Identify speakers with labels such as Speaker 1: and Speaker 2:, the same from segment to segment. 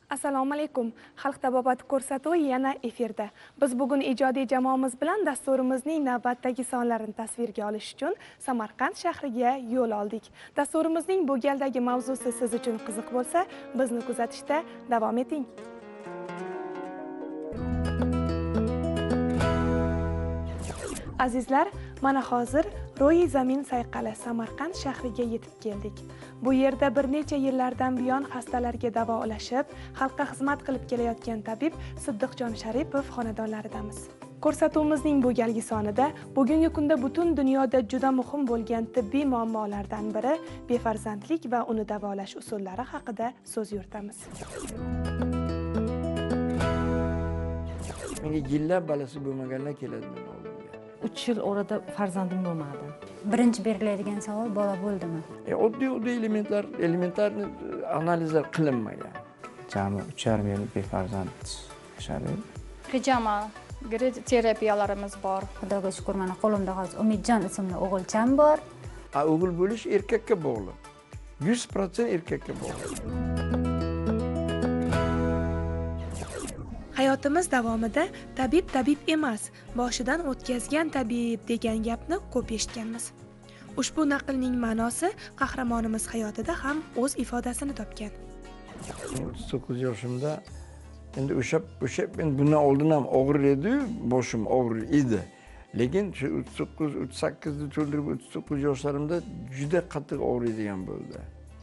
Speaker 1: Assalomu alaykum. Xalq tabobat ko'rsatuvi yana efirda. Biz bugun ijodiy jamoamiz bilan dasturimizning navbatdagi sonlarini tasvirga olish uchun Samarqand shahriga yo'l oldik. Dasturimizning bu galdagi mavzusi siz uchun qiziq bo'lsa, bizni kuzatishda davom eting. Azizlar, mana hozir Ro'yi Zamin sayqali Samarqand shahriga yetib keldik. Bu yerda bir necha yillardan buyon xastalarga davolashib, xalqqa xizmat qilib kelayotgan tabib Siddiqjon Sharipov xonadonlaridamiz. Ko'rsatuvimizning bu galgi sonida bugungi kunda butun dunyoda juda muhim bo'lgan tibbiy muammolardan biri befarzandlik va uni davolash usullari haqida so'z yuritamiz.
Speaker 2: Menga yillab balasi bo'lmaganlar keladi.
Speaker 3: 3 yil orada farzandim bo'lmadi.
Speaker 4: Birinchi beriladigan savol bola bo'ldimi?
Speaker 2: Oddiy elementar analizlar qilinmagan.
Speaker 5: Jami 3,5 yil befarzand yashadi.
Speaker 6: Pijama terapiyalarimiz bor.
Speaker 4: Xudoga shukr, mana qo'limda hozir Umidjon ismli o'g'ilcham bor.
Speaker 2: O'g'il bo'lish erkakka bog'liq. 100% erkakka bog'liq.
Speaker 1: Hayotimiz davomida tabib emas, boshidan o'tkazgan tabib degan gapni ko'p eshitganmiz. Ushbu naqlning ma'nosi qahramonimiz hayotida ham o'z ifodasini topgan.
Speaker 2: 39 yoshimda endi o'sha men bundan oldin ham og'ir edi, boshim og'ir edi. Lekin shu 38 ni to'ldirib 39 yoshlarimda juda qattiq og'riydigan bo'ldi.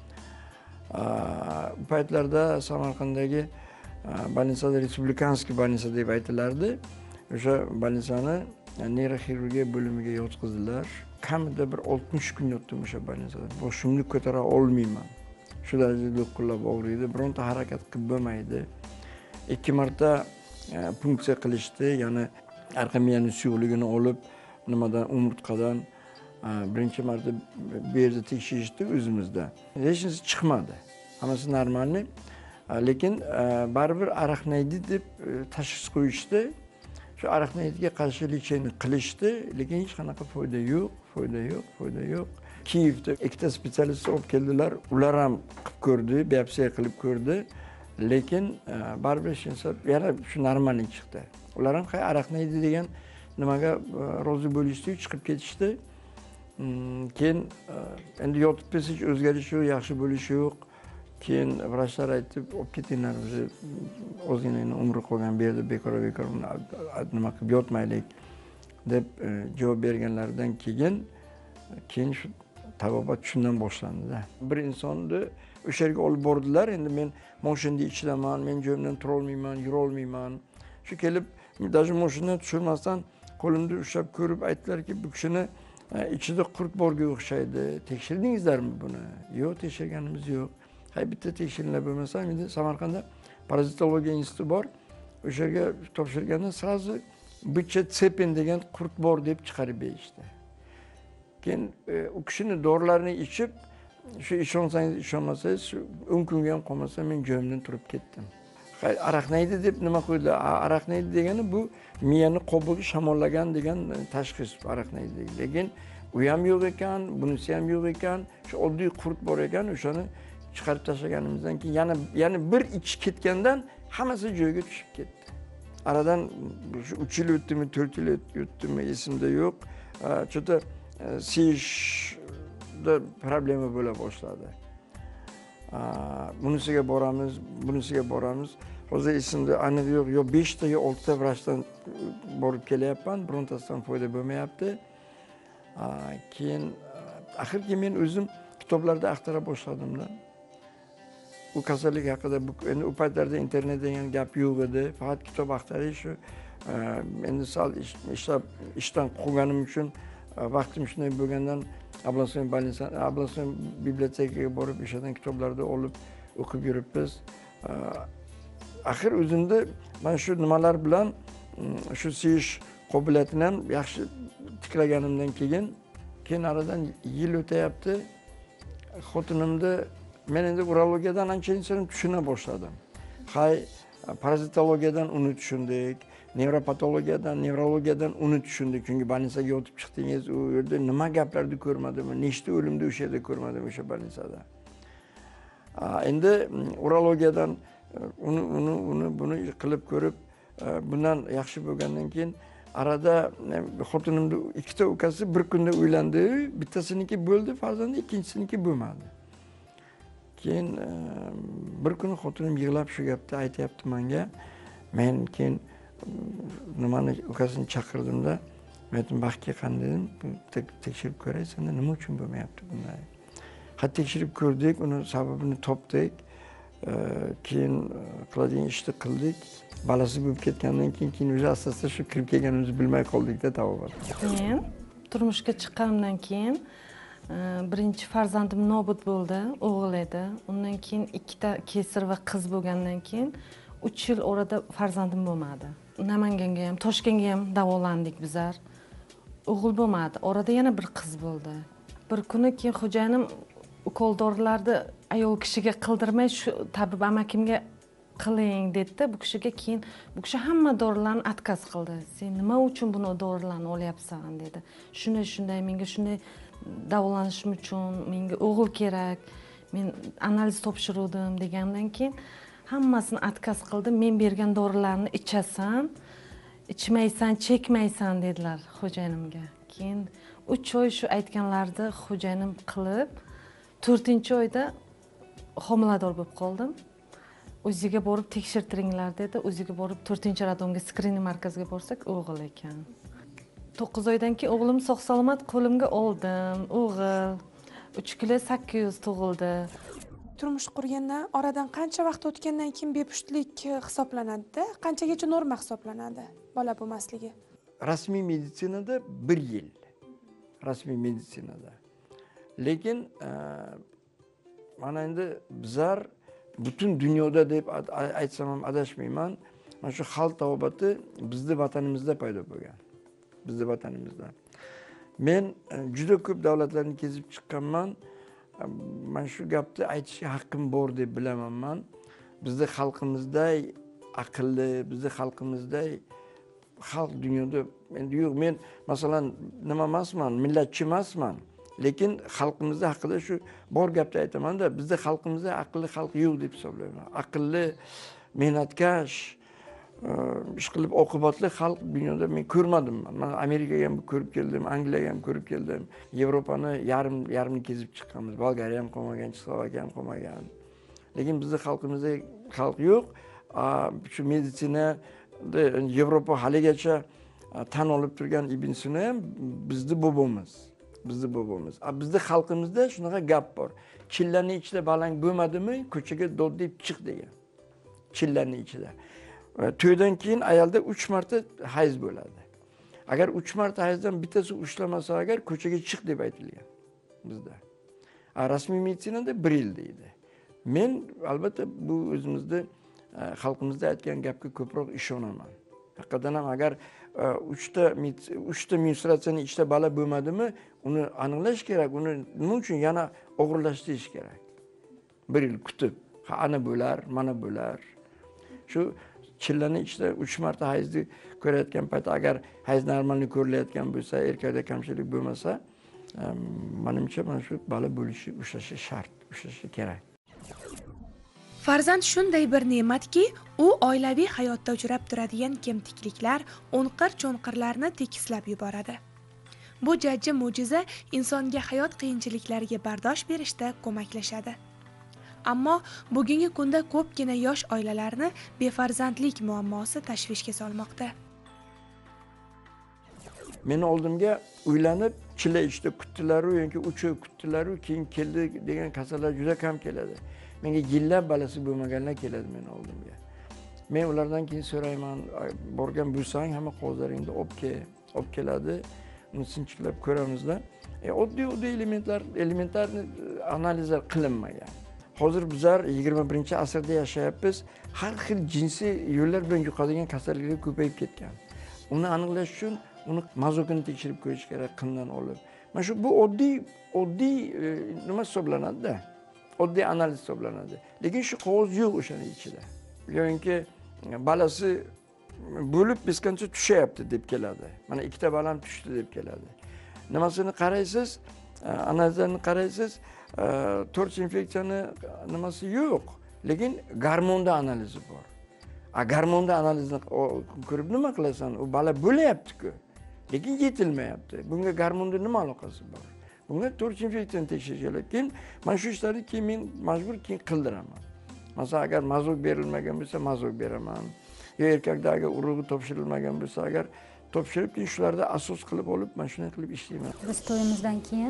Speaker 2: Bu paytlarda Samarqanddagi больницада Respublikanskiy больница deb aytilardi. O'sha больницani neyroxirurgiya bo'limiga yotqizdilar. Kamida bir 60 kun yotdim o'sha больницada. Boshimni ko'tara olmayman. Shu darajada do'qillab og'riydi, bironta harakat qilib bo'lmaydi. 2 marta punksiya qilishdi, ya'ni arqa miyaning suyuqligini olib, nimadan umurtqadan birinchi marta bu yerda tekshirishdi o'zimizda. Hech narsa chiqmadi. Hammasi normalni. Lekin baribir araqnaydi deb tashxis qo'yishdi. Shu araqnaydiga qarshi lecheniya qilishdi, lekin hech qanaqa foyda yo'q. Kiyevda ikkita spetsialist olib keldilar. Ular ham qilib ko'rdi, biopsiya qilib ko'rdi. Lekin baribir yana shu normalni chiqdi. Ular ham araqnaydi degan nimaga rozi bo'lishdi, chiqib ketishdi. Keyin endi yotib hech o'zgarish yo'q, yaxshi bo'lish yo'q. Keyin vrachlar aytib, olib ketinglar, bizni ozgina umri qolgan bu yerda bekor nima qilib yotmaylik deb javob berganlaridan keyin shu tabobat shundan boshlandi-da. Bir insonni o'sha yerga olib bordilar. Endi men mashinada ichidaman, men joyimdan tura olmayman, yura olmayman. Shu kelib, даже mashinadan tushirmasdan qo'limda ushlab ko'rib aytdilarki, bu kishini ichida qurt borga o'xshaydi. Tekshirdingizlarmi buni? Yo'q, tekshirganimiz yo'q. Bitta tekshirinlar bo'lmasa, endi Samarqandda parazitologiya instituti bor. O'sha yerga topshirganda sразу bicha tsepin degan qurt bor deb chiqarib berishdi. Keyin u kishini dorilarini ichib, shu ishonsangiz, ishonmasangiz, 10 kunga ham qolmasa men joyimdan turib ketdim. Araqnaydi deb nima qo'ydilar? Araqnaydi degani bu miyani qobiga shamollagan degan tashxis araqnaydi. Lekin u ham yo'q ekan, bunisi ham yo'q ekan, shu oddiy qurt bor ekan, o'shani chiqarib tashlaganimizdan keyin yana bir ichib ketgandan hammasi joyiga tushib ketdi. Aradan 3 yil o'tdimi, 4 yil o'tdimi esimda yo'q. Juda siyishda problema bo'la boshladi. Bunisiga boramiz. Hozir esimda aniq yo'q. Yo 5 ta yo 6 ta vrachdan borib kelyapman, birontasidan foyda bo'lmayapti. Keyin axirgi men o'zim kitoblarda axtara boshladim-da. Bu kasallik haqida endi u paytlarda internet degan gap yo'q edi. Faqat kitob axtarish shu endi sal ishdan qolganim uchun vaqtim shunday bo'lgandan Ablason bibliotekaga borib o'shadan kitoblarni olib o'qib yuribmiz. Axir o'zimda men shu nimalar bilan shu seyish qobiliyatini ham yaxshi tiklaganimdan keyin aradan yil o'tayapti. Xotinimda men endi urologiyadan ancha-incha tushuna boshladim. Parazitologiyadan uni tushundik, nevrologiyadan uni tushundik. Chunki больницаga yotib chiqdingiz, u yerda nima gaplarni ko'rmadimmi, nechta o'limni o'sha yerda ko'rmadim o'sha больницada. Endi urologiyadan buni qilib ko'rib, bundan yaxshi bo'lgandan keyin arada xotinimni ikkita ukasi bir kunda uylandi, bittasiniki bo'ldi farzandi, ikkinchisiniki bo'lmadi. Keyin bir kuni xotinim yig'lab shu gapni aytyapti menga. Men keyin nimani ukasini chaqirdimda, men aytdim, "Baxtga qanday dedim, tekshirib ko'ray, senda nima uchun bo'lmayapti bunday?" Ha, tekshirib ko'rdik, uni sababini topdik. Keyin qiladigan ishni qildik. Balasi bo'lib ketgandan keyin o'zi asosda shu kirib kelganimizni bilmay qoldik-da tavobat.
Speaker 3: Keyin turmushga chiqqanimdan keyin birinchi farzandim nobud bo'ldi, o'g'il edi. Undan keyin ikkita kesir va qiz bo'lgandan keyin 3 yil orada farzandim bo'lmadi. Namanganga ham, Toshkentga ham davolandik bizlar. O'g'il bo'lmadi. Orada yana bir qiz bo'ldi. Bir kuni keyin xo'jayinim ukol dorilarni ayol kishiga qildirmay shu tabib amakimga qiling dedi. Bu kishiga keyin bu kishi hamma dorilarni отказ qildi. Sen nima uchun buni dorilarni olyapsan dedi. Shunday menga shunday davolanishim uchun menga o'g'il kerak. Men analiz topshiruvdim degandan keyin hammasini отказ qildi. Men bergan dorilarni ichasan, ichmaysan, chekmaysan dedilar xo'jayinimga. Keyin 3 oy shu aytganlarni xo'jayinim qilib, 4-oyda homilador bo'lib qoldim. O'ziga borib tekshirtiringlar dedi. O'ziga borib 4-radomga skrining markaziga borsak, o'g'il ekan. 9 oydan keyin o'g'lim sog'-salomat qo'limga oldim. O'g'il 3 kilo 800 tug'ildi.
Speaker 1: Turmush qurgandan oradan qancha vaqt o'tgandan keyin bepushtlik hisoblanadi-da? Qanchagacha norma hisoblanadi bola bo'lmasligi?
Speaker 2: Rasmiy meditsinada 1 yil. Rasmiy meditsinada. Lekin mana endi bizlar butun dunyoda deb aytsam ham adashmayman, mana shu xalq tavobati bizning vatanimizda paydo bo'lgan. Bizning vatanimizda. Men juda ko'p davlatlarni kezib chiqqanman. Men shu gapni aytishga haqqim bor deb bilaman. Bizning xalqimizday aqlli, bizning xalqimizday xalq dunyoda endi yo'q. Men masalan nima emasman, millatchi emasman. Lekin xalqimizda haqida shu bor gapni aytaman-da, bizning xalqimizda aqlli xalq yo'q deb hisoblayman. Aqlli, mehnatkash, ish qilib oqibatli xalq dunyoda men ko'rmadim. Men Amerikaga ham ko'rib keldim, Angliyaga ham ko'rib keldim. Yevropani yarimni kezib chiqqanmiz. Bolgariya ham qolmagan, Slovakiya ham qolmagan. Lekin bizning xalqimizda xalq yo'q. Shu meditsinada Yevropa haligacha tan olib turgan Ibn Sina ham bizning bobomiz. Bizning bobomiz. Bizning xalqimizda shunaqa gap bor. Chillaning ichida balang bo'lmadimi, ko'chaga dod deb chiq degan. Chillaning ichida. To'ydan keyin ayolda 3 marta hayz bo'ladi. Agar 3 marta hayzdan bittasi ushlamasa agar ko'chaga chiq deb aytilgan bizda. Rasmiy meditsinada 1 yil deydi. Men albatta bu o'zimizda xalqimizda aytgan gapga ko'proq ishonaman. Haqiqatan ham agar 3 ta menstruatsiyaning ichida bala bo'lmadimi, uni aniqlash kerak. Uni nima uchun yana og'irlashtirish kerak? 1 yil kutib, ana bo'lar, mana bo'lar. Shu chillaning ichida 3 marta hayzni ko'rayotgan payt agar hayz normalni ko'rilayotgan bo'lsa, erkakda kamchilik bo'lmasa, menimcha mana shu bala bo'lishi ushlashi shart, ushlashi kerak.
Speaker 1: Farzand shunday bir ne'matki, u oilaviy hayotda uchrab turadigan kemtikliklar, o'nqir-cho'nqirlarni tekislab yuboradi. Bu jajji mo'jiza insonga hayot qiyinchiliklariga bardosh berishda ko'maklashadi. Ammo bugungi kunda ko'pgina yosh oilalarni befarzandlik muammosi tashvishga solmoqda.
Speaker 2: Meni oldimga uylanib, chilla ichida kutdilar-u, yoki 3 oy kutdilar-u, keyin keldi degan kasallar juda kam keladi. Menga yillab balasi bo'lmaganlar keladi meni oldimga. Men ulardan keyin so'rayman, borgan bo'lsang, hamma qog'ozlaringni olib keladi. Uni sinchiklab ko'ramizlar. Oddiy elementarni analizlar qilinmagan. Hozir bizlar 21-asrda yashayapmiz. Har xil jinsiy yo'llar bilan yuqadigan kasalliklar ko'payib ketgan. Uni aniqlash uchun uni mazokini tekshirib ko'rish kerak, qindan olib. Mana shu bu oddiy nima hisoblanadi-da. Oddiy analiz hisoblanadi. Lekin shu qog'oz yo'q o'shaning ichida. Yo'inki balasi bo'lib bisqancha tushyapti deb keladi. Mana 2 ta balam tushdi deb keladi. Nimasini qaraysiz, analizlarni qaraysiz, 4 infeksiyani nimasi yo'q. lekin gormonda analizi bor. Gormonda analizni ko'rib nima qilasan? U bola bo'layapti-ku, lekin yetilmayapti. Bunga gormonda nima aloqasi bor? Bunga to'rt infeksiyani tekshirish kerak. Keyin mana shu ishlarni keyin men majbur qildiraman. Masalan, agar mazok berilmagan bo'lsa, mazok beraman. Yo erkakda agar urug'i topshirilmagan bo'lsa, agar topshirib, keyin shularda asos qilib olib, mana shunday qilib ishlayman.
Speaker 4: Biz to'yimizdan keyin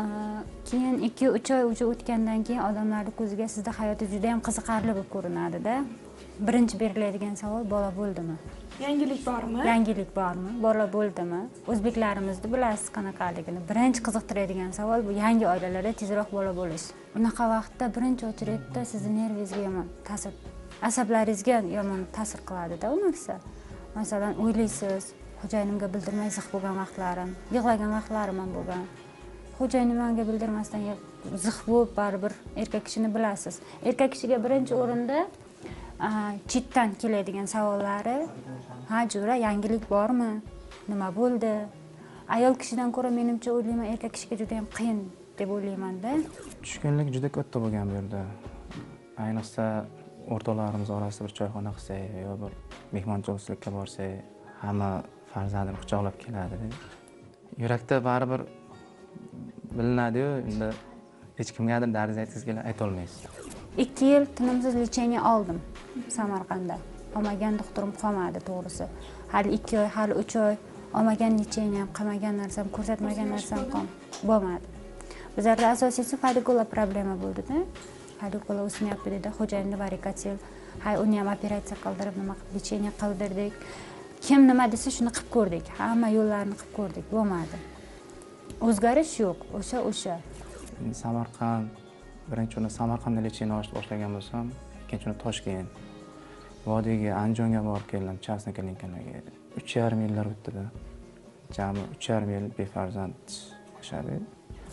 Speaker 4: 2-3 oy o'tgandan keyin odamlarning ko'ziga sizda hayotingiz juda ham qiziqarli bo'lib ko'rinadi-da. Birinchi beriladigan savol bola bo'ldimi?
Speaker 1: Yangilik bormi?
Speaker 4: Yangilik bormi? Bola bo'ldimi? O'zbeklarimizni bilasiz qanaqaligini. Birinchi qiziqtiradigan savol bu yangi oilalarda tezroq bola bo'lish. Unaqa vaqtda birinchi очередda sizni nervingizga yomon ta'sir, asablaringizga yomon ta'sir qiladi-da u narsa. Masalan, o'ylaysiz, xo'jayinimga bildirmay ziq bo'lgan vaqtlarim, yig'lagan vaqtlarim ham bo'lgan. Xo'jayinim menga bildirmasdan ziq bo'lib baribir erkak kishini bilasiz. Erkak kishiga birinchi o'rinda chetdan keladigan savollari, ha Jo'ra, yangilik bormi? Nima bo'ldi? Ayol kishidan ko'ra menimcha o'ylayman, erkak kishiga juda ham qiyin deb o'ylayman-da.
Speaker 5: Tushkunlik juda katta bo'lgan bu yerda. Ayniqsa o'rtoqlarimiz orasida bir choyxona qilsak yo bir mehmonchilikka borsak, hamma farzandini quchoqlab keladi. Yurakda baribir bilinadi-yu, endi hech kimgadir dardingizni aytgizga ayta olmaysiz.
Speaker 4: 2 yil tinimsiz lecheniya oldim Samarqandda. Olmagan doktorim qolmadi to'g'risi. Hali 2 oy, hali 3 oy olmagan lecheniya, qilmagan narsam, ko'rsatmagan narsam bo'lmadi. Bizlarda asosiysi folikular problema bo'ldi-da. Folikular o'smayapti dedi, xo'jayinni varikotil. Hay, uni ham operatsiya qildirib, nima qilib lecheniya qildirdik. Kim nima desa shuni qilib ko'rdik. Hamma yo'llarni qilib ko'rdik, bo'lmadi. O'zgarish yo'q, o'sha.
Speaker 5: Samarqand, birinchi o'rinda Samarqandda lecheniya olishni boshlagan bo'lsam, ikkinchi o'rinda Toshkent, Vodiyga, Andijonga borib keldim, Chasna klinikasiga. 3,5 yillar o'tdi-da. Jami 3,5 yil befarzand yashadik.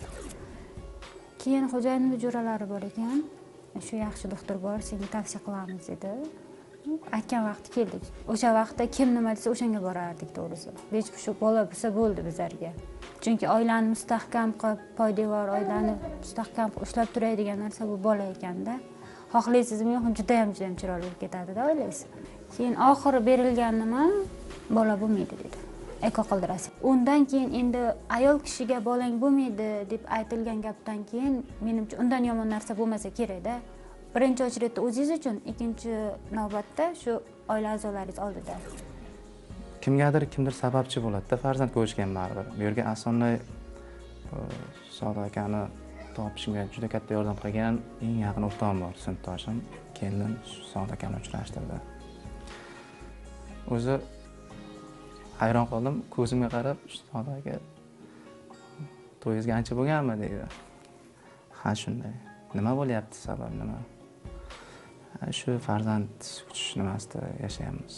Speaker 4: Keyin xo'jayinimning jo'ralari bor ekan. Shu yaxshi doktor bor, senga tavsiya qilamiz dedi. Aytgan vaqti keldik. O'sha vaqtda kim nima desa o'shanga borardik to'g'risi. Hech shu bola bo'lsa bo'ldi bizlarga. Chunki oilani mustahkam qilib, poydevor oilani mustahkam ushlab turadigan narsa bu bola ekanda. Xohlaysizmi yo'qmi, juda ham chiroyli bo'lib ketadi-da oilangiz. Keyin oxiri berilgan nima? Bola bo'lmaydi dedi. Eko qildirasiz. Undan keyin endi ayol kishiga bolang bo'lmaydi deb aytilgan gapdan keyin menimcha undan yomon narsa bo'lmasa kerak-da. Birinchi очередda o'zingiz uchun, ikkinchi navbatda shu oila a'zolaringiz oldida.
Speaker 5: Kimdir sababchi bo'ladi-da, farzand ko'rishgan baribir. Bu yerga asonli Sodiq akani topishimga juda katta yordam qilgan eng yaqin o'rtog'im bor, sinfdoshim. Keldim, Sodiq akani uchrashtirdi. O'zi hayron qoldim, ko'zimga qarab, Sodiq aka to'yingizga ancha bo'lganmi dedi. Ha, shunday. Nima bo'lyapti, sabab nima? Shu farzand kutish nimasida yashayapmiz.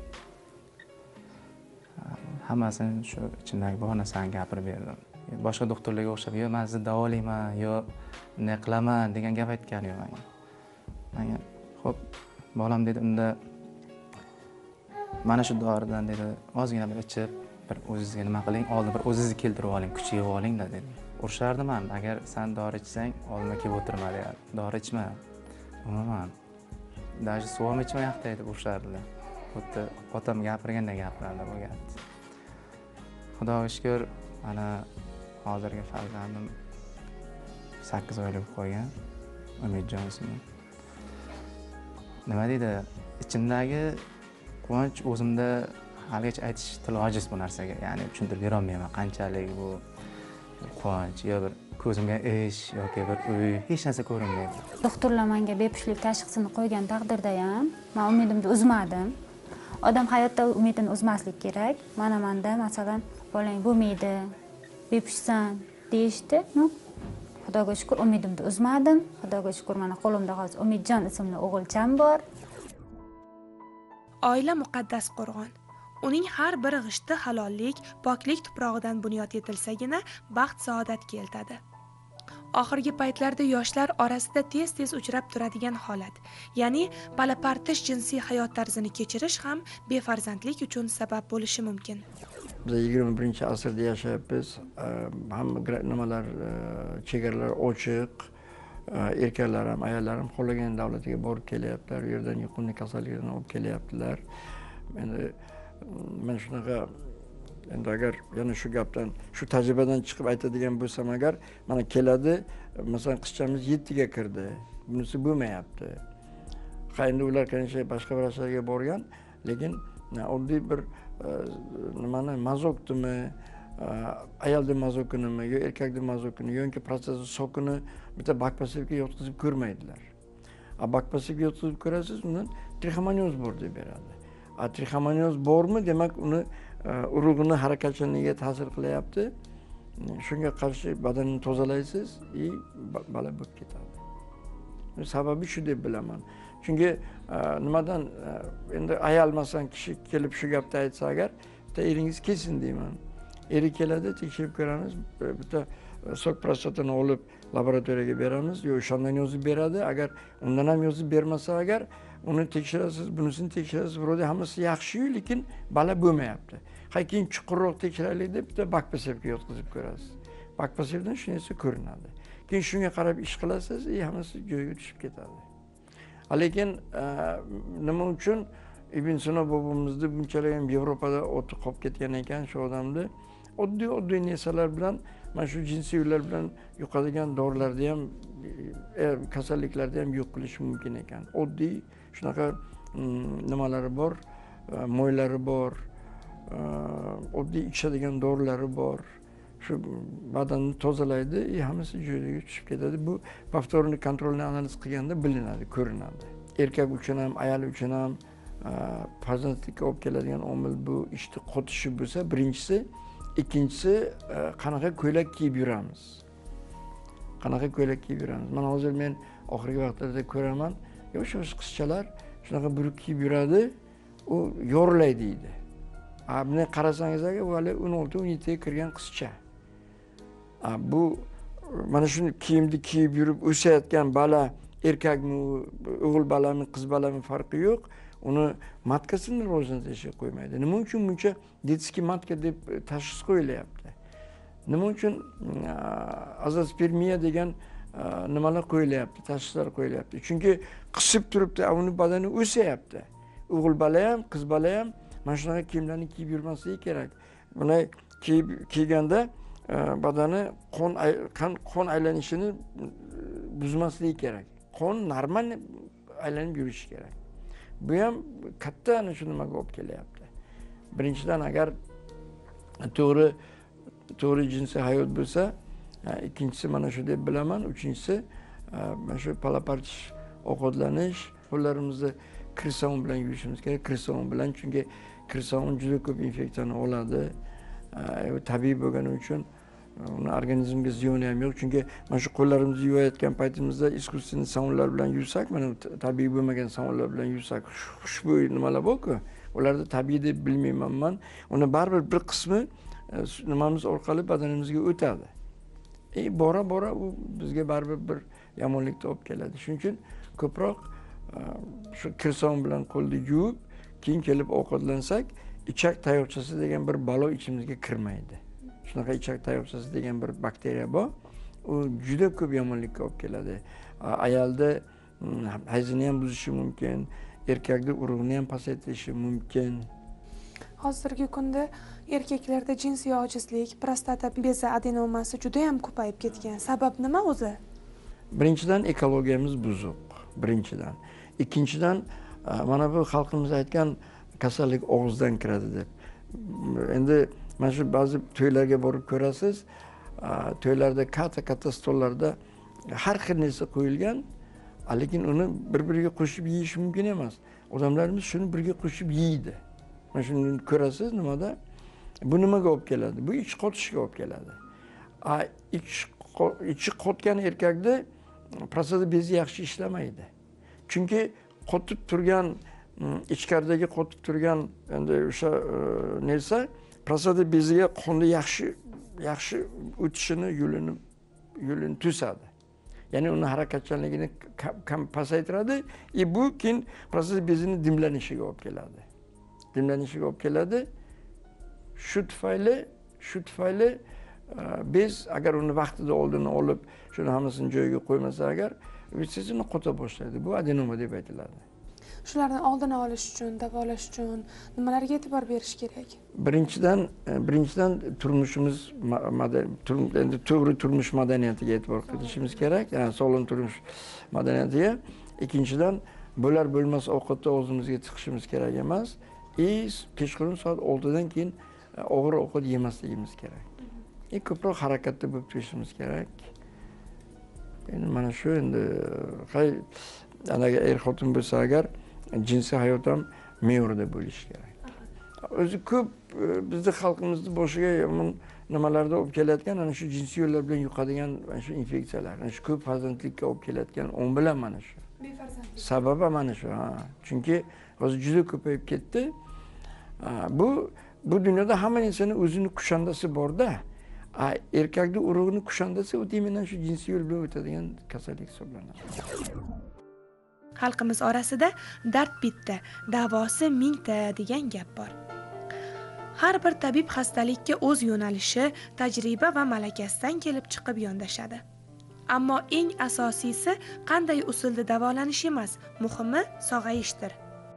Speaker 5: Hammasini shu ichimdagi bor narsani gapirib berdim. Boshqa doktorlarga o'xshab, yo men sizni davolayman, yo bunday qilaman degan gap aytgan yo'q menga. Menga, xo'p, bolam dedi, unda mana shu doridan dedi, ozgina bir ichib, bir o'zingizga nima qiling, oldin bir o'zingizni keltirib oling, kuch yig'ib oling-da dedi. Urishardim ham, agar sen dori ichsang, oldimga kelib o'tirma dedi. Dori ichma. Umuman, даже suv ham ichmayapti deb urishardilar. Xuddi otam gapirgandek gapirardi bu gapni. Xudoga shukr, mana hozirgi farzandim 8 oylik qo'ygan, Umidjon ismi. Nima deydi? Ichimdagi quvonch o'zimda haligacha aytish til ojiz bu narsaga. Ya'ni tushuntirib bera olmayman qanchalik bu quvonch yo bir ko'zimga ish yoki bir uy hech narsa ko'rinmaydi.
Speaker 4: Doktorlar menga bepushtlik tashxisini qo'ygan taqdirda ham men umidimni uzmadim. Odam hayotda umidini uzmaslik kerak. Manda masalan bolang bo'lmaydi, bepushsan deyishdi. Xudoga shukr umidimni uzmadim. Xudoga shukr mana qo'limda hozir Umidjon ismli o'g'ilcham bor.
Speaker 1: Oila muqaddas qo'rg'on. Uning har bir g'ishti halollik, poklik tuprog'idan bunyod etilsagina baxt saodat keltadi. Oxirgi paytlarda yoshlar orasida tez-tez uchrab turadigan holat, ya'ni palapartish jinsiy hayot tarzini kechirish ham befarzandlik uchun sabab bo'lishi mumkin.
Speaker 2: Biz 21-asrda yashayapmiz. Hamma nimalar, chegaralar ochiq. erkaklar ham ayollar ham xohlagan davlatiga borib kelyaptilar, u yerdan yuqumli kasalliklarni olib kelyaptilar. Endi men shunaqa, endi agar yana shu gapdan, shu tajribadan chiqib aytadigan bo'lsam agar, mana keladi, masalan qizchamiz 7 ga kirdi, bunisi bo'lmayapti. Ha endi ular kancha boshqa vrachlarga borgan, lekin oddiy bir nimani mazokdimi, ayolning mazokinimi, yo erkakning mazokini, yoki protsessi sokini bitta bakpasivga yotkazib ko'rmaydilar. Bakpasivga yotkazib ko'rasiz, undan trixomonioz bor deb beradi. Trixomonioz bormi, demak uni urug'ini harakatchanligiga ta'sir qilyapti. Shunga qarshi badanni tozalaysiz, bala bo'lib ketadi. Sababi shu deb bilaman. Chunki nimadan endi ayol masalan kishi kelib shu gapni aytsa agar, bitta eringiz kelsin deyman. Eri keladi, tekshirib ko'ramiz, bitta sok prostatini olib laboratoriyaga beramiz, yo o'shandan yozib beradi. Agar undan ham yozib bermasa agar, uni tekshirasiz, bunisini tekshirasiz, vro'da hammasi yaxshi-yu, lekin bala bo'lmayapti. Keyin chuqurroq tekshiraylik deb bitta bakpasivga yotkazib ko'rasiz. Bakpasivdan shunisi ko'rinadi. Keyin shunga qarab ish qilasiz, hammasi joyiga tushib ketadi. Lekin nima uchun Ibn Sino bobomizni bunchalik ham Yevropada o'ti qolib ketgan ekan shu odamni, oddiy narsalar bilan, mana shu jinsiy yo'llar bilan yuqadigan dorilarni ham, kasalliklarni ham yo'q qilish mumkin ekan. Oddiy shunaqa nimalari bor, mo'ylari bor, oddiy ichadigan dorilari bor. Shu badanni tozalaydi, hammasi joyiga tushib ketadi. Bu повторный kontrolni analiz qilganda bilinadi, ko'rinadi. Erkak uchun ham, ayol uchun ham farzandlikka olib keladigan omil bu ishni qotishi bo'lsa, birinchisi, ikkinchisi qanaqa ko'ylak kiyib yuramiz. Qanaqa ko'ylak kiyib yuramiz. Mana hozir men oxirgi vaqtlarda ko'raman, yosh qizchalar shunaqa buruk kiyib yuradi, u yorilay deydi. Buni qarasangiz agar, u hali 16-17 ga kirgan qizcha. Bu mana shu kiyimni kiyib yurib o'sayotgan bala, erkakmi, o'g'il balami, qiz balami farqi yo'q. Uni matkasini rivojlantirishga qo'ymaydi. Nima uchun buncha detskiy matka deb tashxis qo'yilyapti? Nima uchun azospermiya degan nimalar qo'yilyapti, tashxislar qo'yilyapti? Chunki qisib turibdi, uni badani o'sayapti. O'g'il bala ham, qiz bala ham mana shunaqa kiyimlarni kiyib yurmasligi kerak. Buni kiyganda badani qon aylanishini buzmasligi kerak. Qon normal aylanib yurishi kerak. Bu ham katta ana shu nimaga olib kelyapti. Birinchidan agar to'g'ri jinsiy hayot bo'lsa, ikkinchisi mana shu deb bilaman, uchinchisi mana shu palapartish ovqatlanish, qo'llarimizni kir-sovun bilan yuvishimiz kerak. Kir-sovun bilan, chunki kir-sovun juda ko'p infeksiyani oladi. Tabiiy bo'lgani uchun uni organizmga ziyoni ham yo'q. Chunki mana shu qo'llarimizni yuvayotgan paytimizda искусственный sovunlar bilan yuvsak, mana tabiiy bo'lmagan sovunlar bilan yuvsak, xushbo'y nimalar bor-ku, ularni tabiiy deb bilmayman men. Uni baribir bir qismi nimamiz orqali badanimizga o'tadi. Bora u bizga baribir bir yomonlikni olib keladi. Shuning uchun ko'proq shu kir-sovun bilan qo'lni yuvib, keyin kelib ovqatlansak, ichak tayoqchasi degan bir balo ichimizga kirmaydi. Shunaqa ichak tayoqchasi degan bir bakteriya bor. U juda ko'p yomonlikka olib keladi. Ayolda hayzini ham buzishi mumkin, erkakda urug'ni ham pasaytirishi mumkin.
Speaker 1: Hozirgi kunda erkaklarda jinsiy ojizlik, prostata bezi adenomasi juda ham ko'payib ketgan. Sabab nima o'zi?
Speaker 2: Birinchidan ekologiyamiz buzuq. Birinchidan. Ikkinchidan mana bu xalqimiz aytgan kasallik og'izdan kiradi deb. Endi mana shu ba'zi to'ylarga borib ko'rasiz, to'ylarda katta stollarda har xil narsa qo'yilgan, lekin uni bir-biriga qo'shib yeyish mumkin emas. Odamlarimiz shuni birga qo'shib yeydi. Mana shuni ko'rasiz nimada? Bu nimaga olib keladi? Bu ich qotishga olib keladi. Ichi qotgan erkakda prostata bezi yaxshi ishlamaydi. Chunki qotib turgan, ichkaridagi qotib turgan endi o'sha narsa prostata beziga qonni yaxshi o'tishini yo'lini to'sadi. Ya'ni uni harakatchanligini pasaytiradi, bu keyin prostata bezini dimlanishiga olib keladi. Shu tufayli Biz agar uni vaqtida oldini olib, shuni hammasini joyiga qo'ymasa agar, vitsesini qota boshlaydi. Bu adenoma deb aytiladi.
Speaker 1: Shularni oldini olish uchun, davolash uchun nimalarga e'tibor berish kerak?
Speaker 2: Birinchidan turmushimiz endi to'g'ri turmush madaniyatiga e'tibor qilishimiz kerak, ya'ni sog'lom turmush madaniyatiga. Ikkinchidan, bo'lar bo'lmas ovqatni o'zimizga tiqishimiz kerak emas. Kechqurun soat 6 dan keyin og'ir ovqat yemasligimiz kerak. Ko'proq harakatda bo'lib turishimiz kerak. Endi mana shu endi anaga xotin bo'lsa agar jinsiy hayot ham me'yorida bo'lishi kerak. O'zi ko'p bizning xalqimizning boshiga yomon nimalarda olib kelayotgan ana shu jinsiy yo'llar bilan yuqadigan mana shu infeksiyalar, ana shu ko'p farzandlikka olib kelayotgan omillar mana shu. Sababi mana shu. Chunki hozir juda ko'payib ketdi. Bu dunyoda hamma insonning o'zini kushandasi bor-da. Erkakni urug'ini kushandasi u demayman shu jinsiy yo'l bilan o'tadigan kasallik hisoblanadi.
Speaker 1: Xalqimiz orasida dard bitta, davosi mingta degan gap bor. Har bir tabib xastalikka o'z yo'nalishi, tajriba va malakasidan kelib chiqib yondashadi. Ammo eng asosiysi qanday usulda davolanish emas, muhimi sog'ayishdir.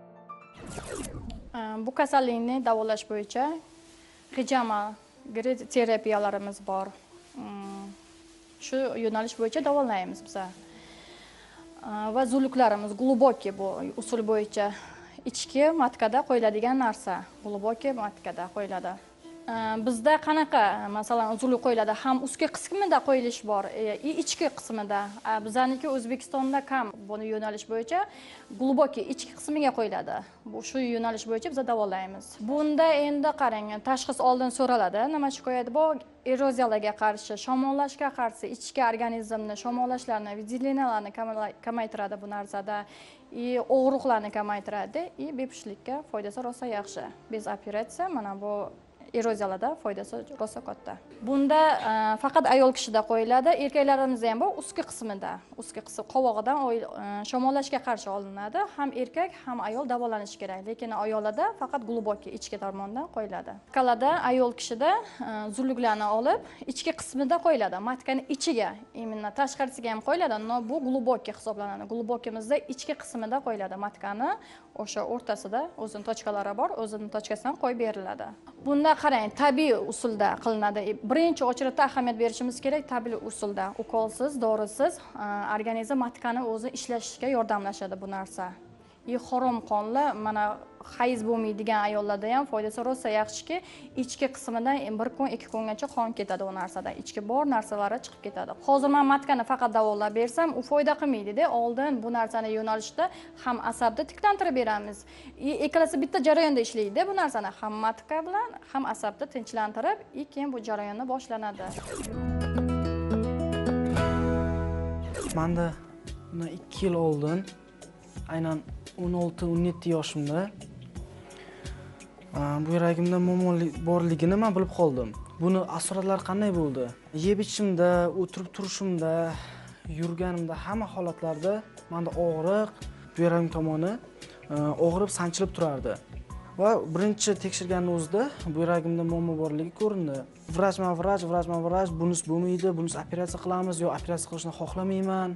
Speaker 6: Bu kasallikni davolash bo'yicha hijama terapiyalarimiz bor. Shu yo'nalish bo'yicha davolaymiz biz. Va zuluklarimiz glubokki bu usul bo'yicha ichki matkada qo'yiladigan narsa, glubokki matkada qo'yiladi. Bizda qanaqa, masalan, zuluk qo'yiladi, ham ustki qismida qo'yilish bor, ichki qismida. Bizaniki O'zbekistonda kam bu yo'nalish bo'yicha glubokki ichki qismiga qo'yiladi. Bu shu yo'nalish bo'yicha biz davolaymiz. Bunda endi qarang, tashxis oldin so'raladi. Nima uchun qo'yadi? Bu eroziyalarga qarshi, shamollashga qarshi, ichki organizmni shamollashlarni, vidilinalarni kamaytiradi bu narsada, og'riqlarni kamaytiradi, bepushtlikka foydasi rosa yaxshi. Bez operatsiya mana bu eroziyalarda foydasi rosa katta. Bunda faqat ayol kishida qo'yiladi, erkaklarimiz ham bu ustki qismida, ustki qismi qovog'idan shamollashga qarshi olinadi. Ham erkak, ham ayol davolanishi kerak, lekin ayollarda faqat glubokki ichki tomondan qo'yiladi. Kalada ayol kishida zuluklarni olib, ichki qismida qo'yiladi, matkaning ichiga, imенно tashqarisiga ham qo'yiladi, ammo bu glubokki hisoblanadi. Glubokkimizda ichki qismida qo'yiladi, matkani o'sha o'rtasida o'zining tochkalari bor, o'zining tochkasidan qo'yib beriladi. Bunda qarang, tabiiy usulda qilinadi. Birinchi o'chirda ahamiyat berishimiz kerak tabiiy usulda. Ukolsiz, dorisiz organizm matkani o'zi ishlashiga yordamlashadi bu narsa. Harom qonli, mana hayz bo'lmaydigan ayollarda ham foydasi rosa yaxshiki, ichki qismidan 1 kun, 2 kungacha qon ketadi u narsadan. Ichki bor narsalari chiqib ketadi. Hozir men matkani faqat davolab bersam, u foyda qilmaydi-da. Oldin bu narsani yo'nalishda ham asabni tiklantirib beramiz. Ikkalasi bitta jarayonda ishlaydi bu narsani, ham matka bilan, ham asabni tinchlantirib, keyin bu jarayonni boshlanadi.
Speaker 7: Menda 2 yil oldin, aynan 16-17 yoshimda bu yuragimda muammolik borligini men bilib qoldim. Buni asoratlari qanday bo'ldi? Yeb ichishimda, o'tirib turishimda, yurganimda hamma holatlarda menda og'riq, bu yuragim tomoni og'rib, sanchilib turardi. Va birinchi tekshirganning o'zida bu yuragimda muammo borligi ko'rindi. Vrach, bunisi bo'lmaydi, bunisi operatsiya qilamiz, yo operatsiya qilishni xohlamayman.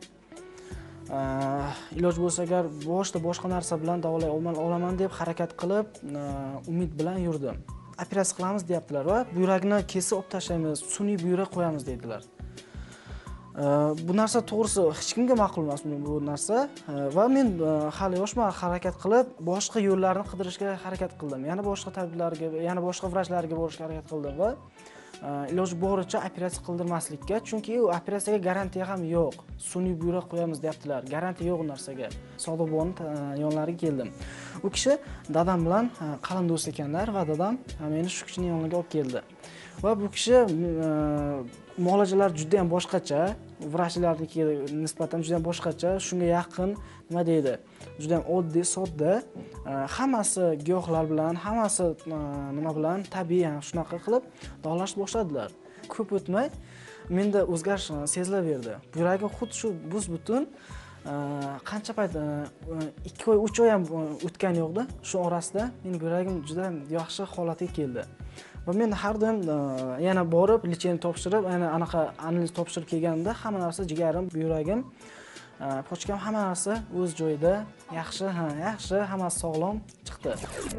Speaker 7: Iloj bo'lsa agar boshqa narsa bilan davolay olaman deb harakat qilib, umid bilan yurdim. Operatsiya qilamiz deyaptilar va buyrakni kesib olib tashlaymiz, sun'iy buyrak qo'yamiz deydilar. Bu narsa to'g'risi hech kimga ma'qul emas bu narsa va men hali yoshman, harakat qilib boshqa yo'llarni qidirishga harakat qildim. Yana boshqa tabiblarga, yana boshqa vrachlarga borishga harakat qildim va iloji boricha operatsiya qildirmaslikka, chunki u operatsiyaga garantiya ham yo'q. Sun'iy buyrak qo'yamiz deyaptilar. Garantiya yo'q u narsaga. Sodiqbo'ning yonlariga keldim. U kishi dadam bilan qalin do'st ekanlar va dadam meni shu kishining yoniga olib keldi. Va bu kishi muolajalar juda ham boshqacha, vrachlarnikiga nisbatan juda ham boshqacha, shunga yaqin nima deydi? Juda ham oddiy, sodda, hammasi giyohlar bilan, hammasi nima bilan tabiiy shunaqa qilib davolashni boshladilar. Ko'p o'tmay menda o'zgarish sezilaverdi. Yuragim xuddi shu bus-butun qancha payt 2 oy, 3 oy ham o'tgani yo'qdi. Shu orasida mening yuragim juda ham yaxshi holatga keldi. va men har doim yana borib lecheni topshirib, yana anaqa analiz topshirib kelganimda hamma narsa jigarim, buyragim, pochkam hamma narsa o'z joyida, yaxshi, hammasi sog'lom chiqdi.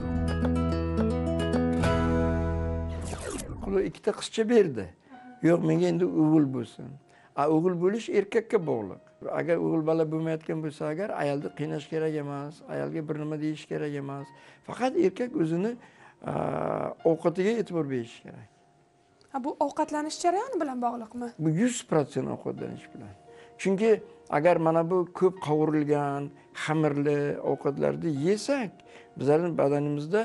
Speaker 2: Qulo ikkita qizcha berdi. Yo'q, menga endi o'g'il bo'lsin. O'g'il bo'lish erkakka bog'liq. Agar o'g'il bola bo'lmayotgan bo'lsa, agar ayolni qiynash kerak emas, ayolga bir nima deyish kerak emas. Faqat erkak o'zini ovqatiga e'tibor berishi kerak.
Speaker 1: Bu ovqatlanish jarayoni bilan bog'liqmi?
Speaker 2: Bu 100% ovqatlanish bilan. Chunki agar mana bu ko'p qovurilgan, xamirli ovqatlarni yesak, bizning badanimizda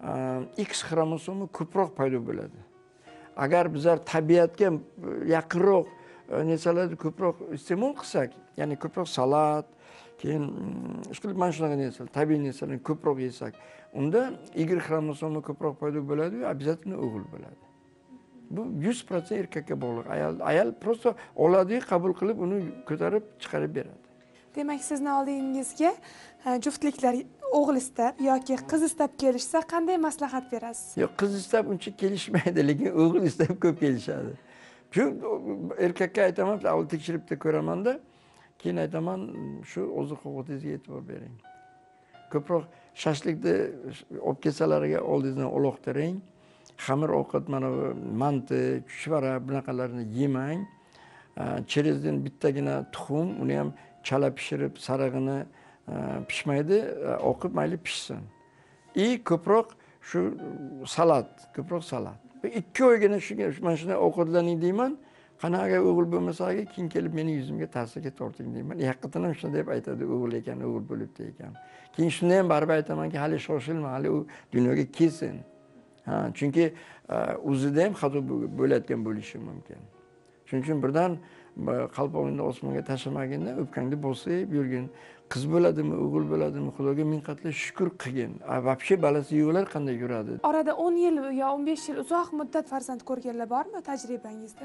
Speaker 2: X xromosomi ko'proq paydo bo'ladi. Agar bizlar tabiatga yaqinroq narsalarni ko'proq iste'mol qilsak, ya'ni ko'proq salat, keyin mana shunaqa narsalar, tabiiy narsalarni ko'proq yesak, unda Y xromosomi ko'proq paydo bo'ladi va обязательно o'g'il bo'ladi. Bu 100% erkakka bog'liq. Ayol prosta oladi, qabul qilib uni ko'tarib chiqarib beradi.
Speaker 1: Demak, sizni oldingizga juftliklar o'g'il istab yoki qiz istab kelishsa, qanday maslahat berasiz?
Speaker 2: Yo'q, qiz istab uncha kelishmaydi, lekin o'g'il istab ko'p kelishadi. Shu erkakka aytaman, avval tekshiribda ko'raman-da, keyin aytaman, shu oziq-ovqatingizga e'tibor bering. Ko'proq shashlikni olib kelsalariga oldingizdan uloqtiring. Xamir ovqat, mana manti, chuchvara bunaqalarni yemang. Cherezdan bittagina tuxum, uni ham chala pishirib, sarig'ini pishmaydi, oqib mayli pishsin. Ko'proq shu salat, ko'proq salat. 2 oygina mana shunday ovqatlaning deyman. Qanaqa o'g'il bo'lmasa, keyin kelib meni yuzimga ta'sirga torting deyman. Haqiqatan ham shunday deb aytadi, o'g'il ekan, o'g'il bo'libdi ekan. Keyin shunday ham baribir aytamanki, hali shoshilma, hali u dunyoga kelsin. Chunki o'zida ham xato bo'layotgan bo'lishi mumkin. Shuning uchun birdan qalpog'ingni osmonga tashlamaginda o'pkangni bosib yurgin. Qiz bo'ladimi, o'g'il bo'ladimi, Xudoga ming qatla shukr qilgin. Vobshe balasi yo'qlar qanday yuradi?
Speaker 1: Orada 10 yil yo 15 yil uzoq muddat farzand ko'rganlar bormi tajribangizda?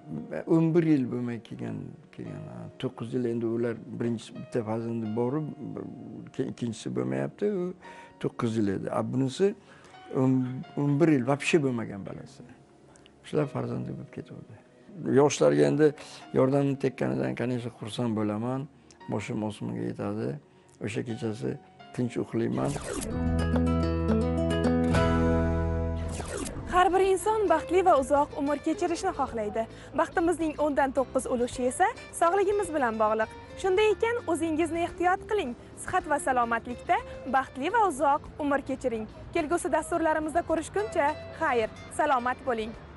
Speaker 2: 11 yil bo'lmay kelgan. 9 yil endi ular bitta farzandi bor, ikkinchisi bo'lmayapti, u 9 yil edi. Bunisi 11 yil vobshe bo'lmagan balasi. Shular farzandi bo'lib ketdi. Yoshlarga endi yordam tekkanidan qancha xursand bo'laman. Boshim osmonga yetadi. O'sha kechasi tinch uxlayman.
Speaker 1: Har bir inson baxtli va uzoq umr kechirishni xohlaydi. Baxtimizning 10 dan 9 ulushi esa sog'ligimiz bilan bog'liq. Shunday ekan, o'zingizni ehtiyot qiling. Sihat va salomatlikda baxtli va uzoq umr kechiring. Kelgusi dasturlarimizda ko'rishguncha, xayr, salomat bo'ling.